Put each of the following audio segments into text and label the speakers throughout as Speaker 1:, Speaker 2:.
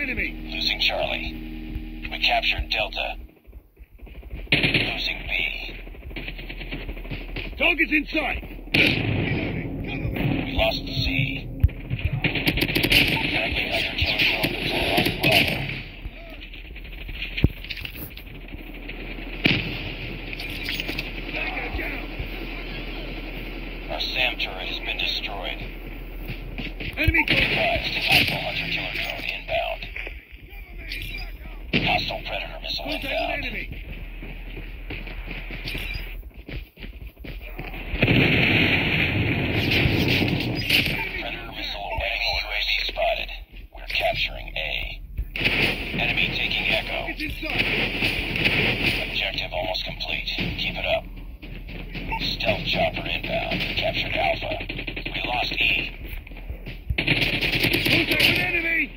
Speaker 1: enemy.
Speaker 2: Losing Charlie. We captured Delta. Losing B.
Speaker 1: Target's in sight.
Speaker 2: We lost C. Friendly hunter killer drone deployed on Bravo. Our SAM turret has been destroyed.
Speaker 1: Enemy
Speaker 2: Advised, hostile hunter killer drone inbound. Hostile predator missile
Speaker 1: contact with
Speaker 2: inbound.
Speaker 1: enemy.
Speaker 2: Predator missile awaiting UAV spotted. We're capturing A. Enemy taking Echo.
Speaker 1: Target's in sight.
Speaker 2: Objective almost complete. Keep it up. Stealth chopper inbound. Captured Alpha. We lost E.
Speaker 1: Contact with enemy.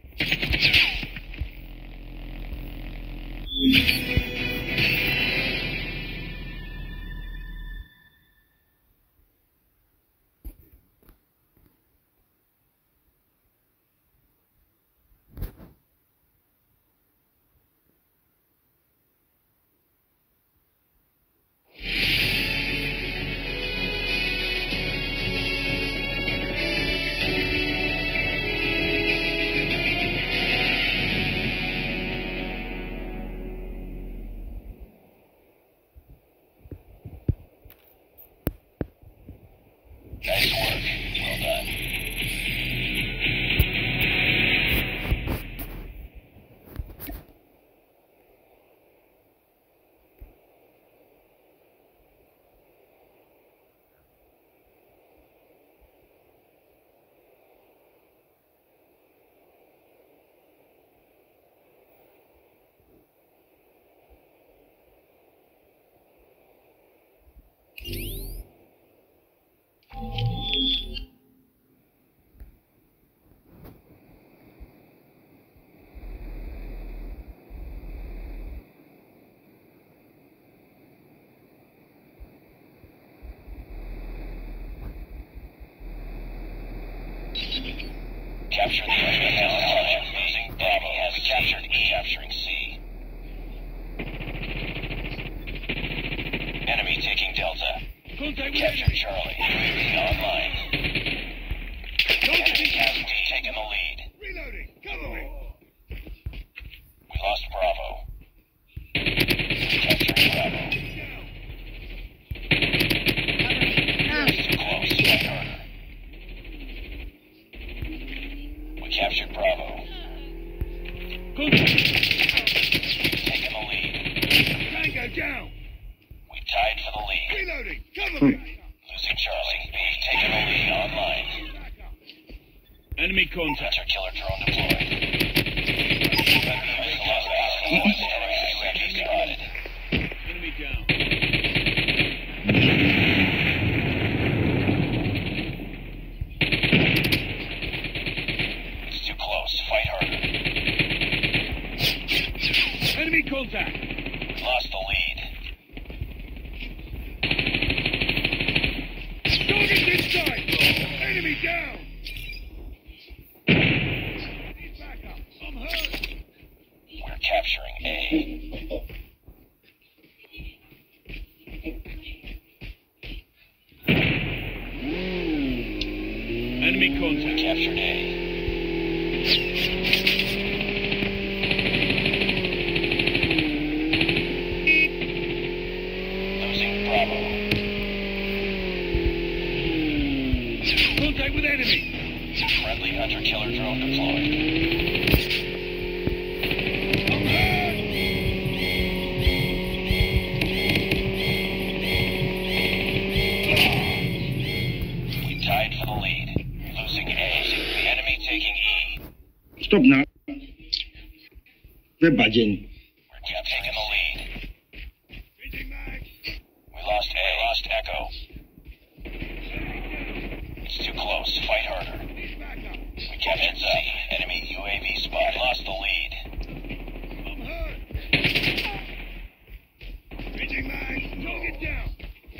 Speaker 2: Nice work. Well done. Capture the enemy. Losing Bravo. We captured E. Capturing C. Enemy taking Delta.
Speaker 1: Contact with
Speaker 2: Captured
Speaker 1: enemy.
Speaker 2: Charlie. UAV online.
Speaker 1: Target's
Speaker 2: Enemy
Speaker 1: in
Speaker 2: has
Speaker 1: sight.
Speaker 2: D taking the lead.
Speaker 1: Reloading. Cover me.
Speaker 2: We lost Bravo. Capturing Bravo. Too close. Fight harder. We captured Bravo.
Speaker 1: Contact.
Speaker 2: Taking the lead.
Speaker 1: Tango down.
Speaker 2: We tied for the lead.
Speaker 1: Reloading. Cover me.
Speaker 2: Losing Charlie. B taking the lead online.
Speaker 1: Enemy contact.
Speaker 2: Hunter killer drone deployed. Friendly missile lost base. Enemy UAV spotted.
Speaker 1: Enemy down.
Speaker 2: It's too close. Fight harder.
Speaker 1: Enemy contact.
Speaker 2: We lost the lead.
Speaker 1: Target's in sight. Enemy down. Need backup. I'm hurt.
Speaker 2: We're capturing A.
Speaker 1: Enemy
Speaker 2: We
Speaker 1: contact.
Speaker 2: captured A. Losing Bravo.
Speaker 1: Contact with enemy.
Speaker 2: Friendly hunter killer drone deployed.
Speaker 1: I'm hurt.
Speaker 2: We tied for the lead. Losing A. The enemy taking E.
Speaker 3: Stop now. We're budging.
Speaker 2: We're taking the lead.
Speaker 1: Changing mag.
Speaker 2: We lost A. Lost Echo. It's too close. Fight harder.
Speaker 1: Need backup.
Speaker 2: We captured C. Enemy UAV spot. Lost the lead.
Speaker 1: I'm hurt. Changing mag. Target down.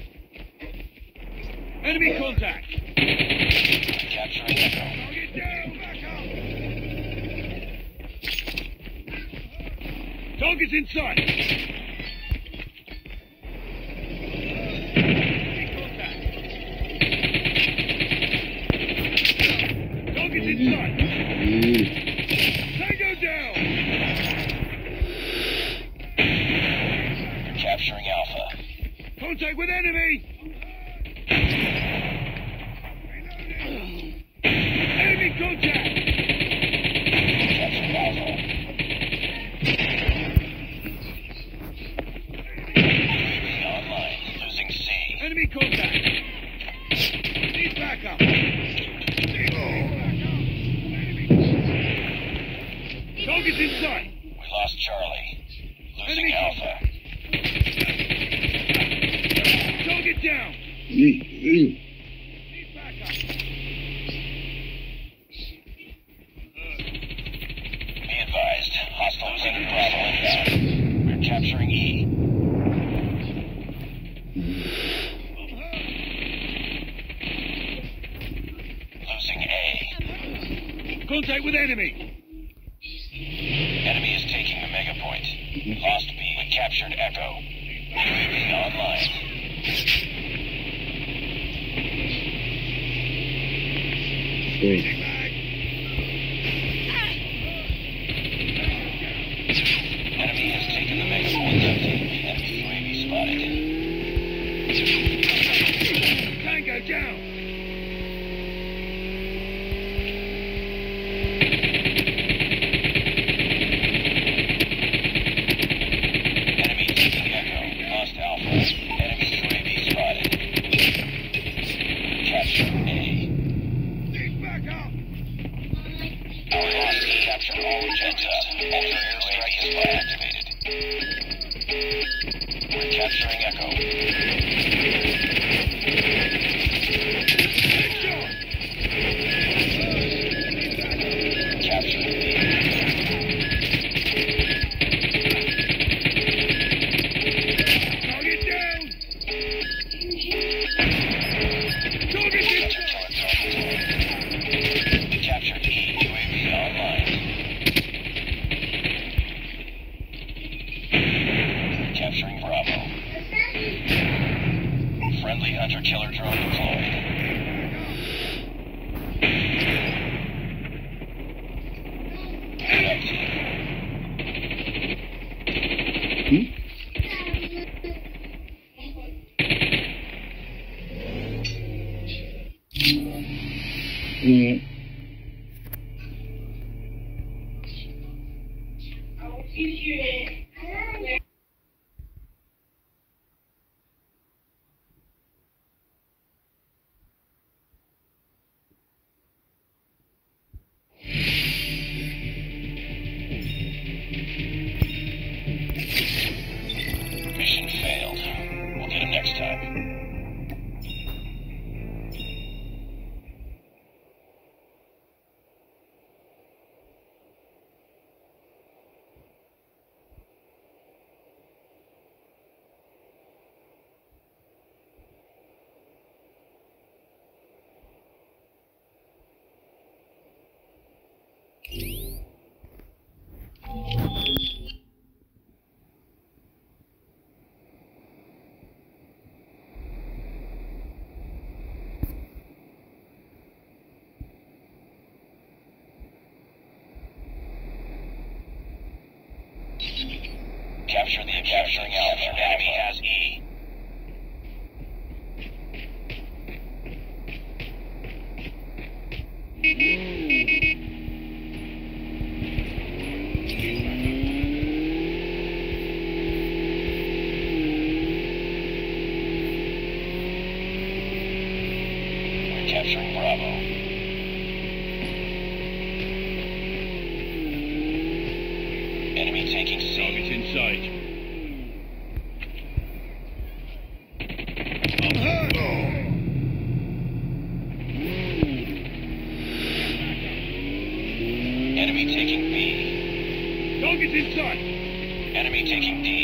Speaker 1: Enemy contact.
Speaker 2: Capturing Echo.
Speaker 1: Target down. Backup. Target's in sight. Target's in sight. Tango down.
Speaker 2: Capturing Alpha.
Speaker 1: Contact with enemy. Enemy contact.
Speaker 2: Capturing Alpha. Online. Losing C.
Speaker 1: Enemy contact. Need backup. Target's in sight.
Speaker 2: We lost Charlie. Losing
Speaker 1: Enemy
Speaker 2: Alpha.
Speaker 1: Target down. Need backup.
Speaker 2: Be advised. Hostiles in Bravo inbound. We're capturing E. Losing A.
Speaker 1: Contact with enemy.
Speaker 2: Enemy is taking the mega point. Lost B. We captured Echo. UAV online.
Speaker 1: Changing mag.
Speaker 2: Enemy has taken the mega point. Enemy UAV spotted.
Speaker 1: Tango down.
Speaker 2: Enemy taking Echo. Lost Alpha. Enemy UAV spotted. Capture A.
Speaker 1: Need backup.
Speaker 2: Our lost captured all jets up. Enemy UAV is activated. We're capturing Echo.
Speaker 1: Headshot.
Speaker 2: Capturing B.
Speaker 1: Target down. Target's in sight.
Speaker 2: We captured E. UAV online. Capturing Bravo. Friendly hunter-killer drone deployed. Red team. Mission failed. We'll get him next time. Capture the capturing Alpha. Enemy has E. We're capturing Bravo. Enemy taking C.
Speaker 1: Target's in sight. I'm hurt.
Speaker 2: Enemy taking B.
Speaker 1: Target's in sight.
Speaker 2: Enemy taking D.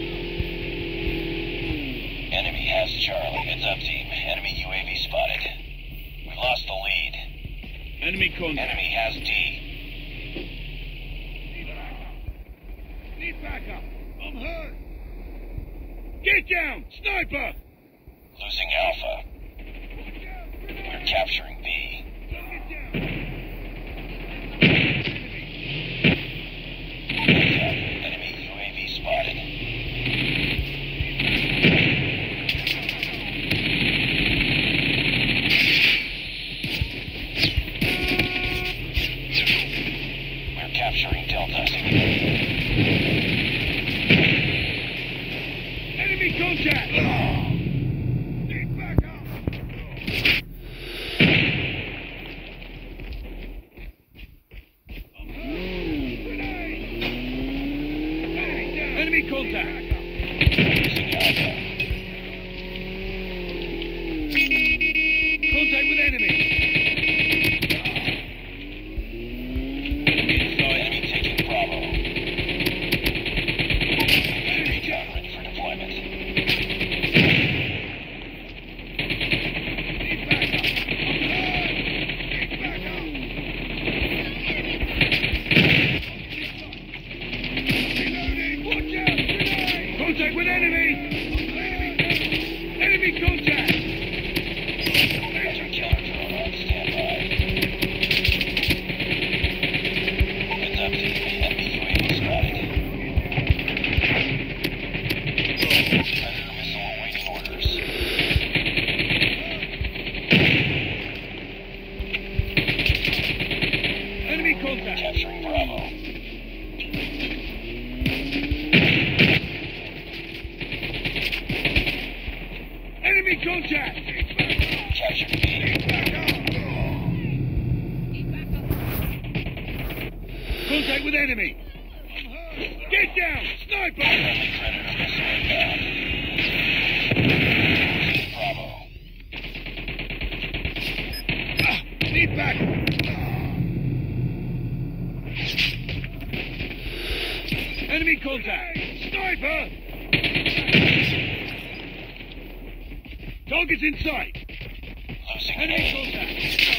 Speaker 2: Enemy has Charlie. Heads up, team. Enemy UAV spotted. We lost the lead.
Speaker 1: Enemy contact.
Speaker 2: Enemy has D.
Speaker 1: Need Need backup. I'm hurt. Get down! Sniper!
Speaker 2: Losing Alpha. We're capturing B.
Speaker 1: Target down.
Speaker 2: Enemy UAV spotted. We're capturing Delta.
Speaker 1: Enemy contact! Need backup! I'm hurt. Grenade! Enemy contact!
Speaker 2: Losing Alpha.
Speaker 1: Contact with enemy!
Speaker 2: Enemy taking Bravo. Recon ready for deployment.
Speaker 1: Need backup! I'm hurt! Need backup! Reloading! Watch out! Grenade! Contact with enemy! Enemy contact!
Speaker 2: Hunter killer drone on standby. Heads up, team. Enemy UAV spotted. Predator missile awaiting orders.
Speaker 1: Enemy contact!
Speaker 2: Capturing Bravo.
Speaker 1: Enemy contact!
Speaker 2: Captured B.
Speaker 1: Contact with enemy! Get down! Sniper!
Speaker 2: Friendly Predator missile inbound. Bravo.
Speaker 1: Need back! Enemy contact! Sniper! Target's in sight!
Speaker 2: Losing
Speaker 1: Enemy
Speaker 2: A.
Speaker 1: contact!